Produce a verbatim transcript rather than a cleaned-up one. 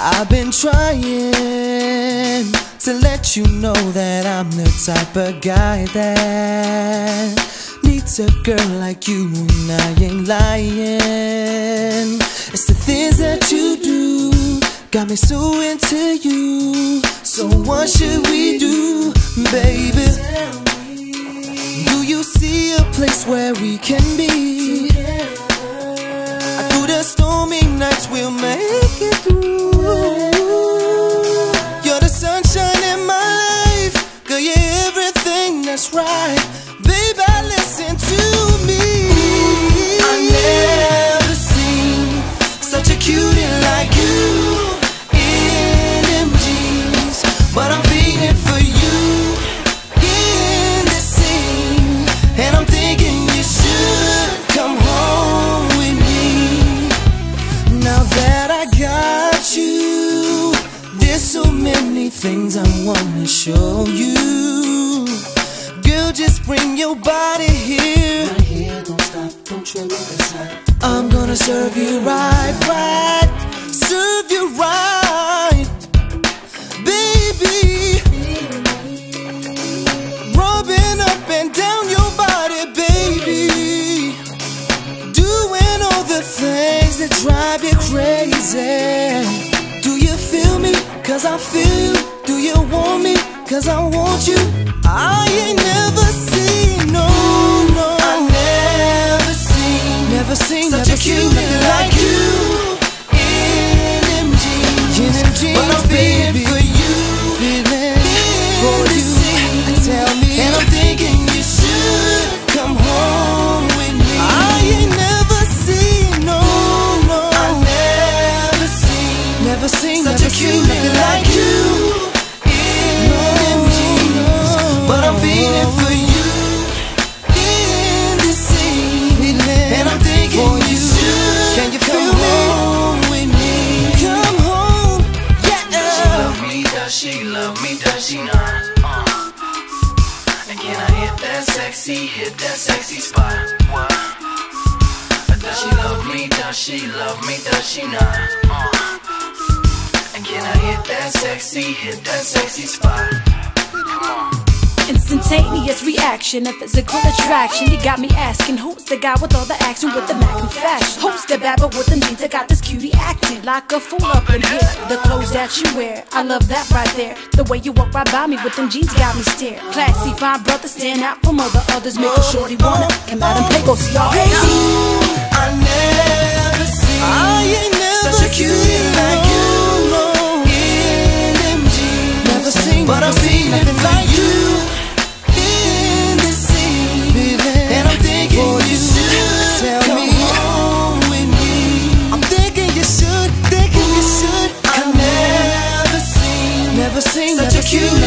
I've been trying to let you know that I'm the type of guy that needs a girl like you, and I ain't lying. It's the things that you do got me so into you. So what should we do, baby? Do you see a place where we can be? Through the stormy nights we'll make it through. You're the sunshine in my life, girl, you're everything that's right. Baby, listen to me. I never seen such a cutie like you in them jeans, but I'm feeling for you in the scene, and I'm thinking you should come home with me. Now that I got you, there's so many things I wanna show you. Girl, just bring your body here. Right here, don't stop, don't trip, inside. I'm gonna serve you right, right, serve you right, baby. Rubbing up and down your body, baby. Doing all the things that drive you crazy. Do you feel me? Cause I feel you. Do you want me? Cause I want you. I ain't never seen, no, no, I never seen, never seen, such never a cutie like you in them jeans, in them jeans, but I'm feeling for you, feeling for you. Tell me, and I'm thinking you should come home with me. I ain't never seen, no, no, I never seen, never seen, such never a cutie like you. I'm feeling for you in the scene, and I'm thinking you should. Can you feel home with me? Come home, yeah. Does she love me? Does she love me? Does she not? Uh. And can I hit that sexy, hit that sexy spot? What? Does she love me? Does she love me? Does she not? Uh. And can I hit that sexy, hit that sexy spot? Come on. Instantaneous reaction, a physical attraction. You got me asking, who's the guy with all the action, with the Mac fashion? Who's the bad but with them jeans? I got this cutie acting like a fool up in here. The clothes that you wear, I love that right there. The way you walk right by me with them jeans got me stare. Classy, fine brother, stand out from other others. Make a shorty wanna come out and play, go see all crazy. I never seen, I ain't never such a cutie like you, no, in them jeans. Never seen, but I've seen nothing like you. Such a cute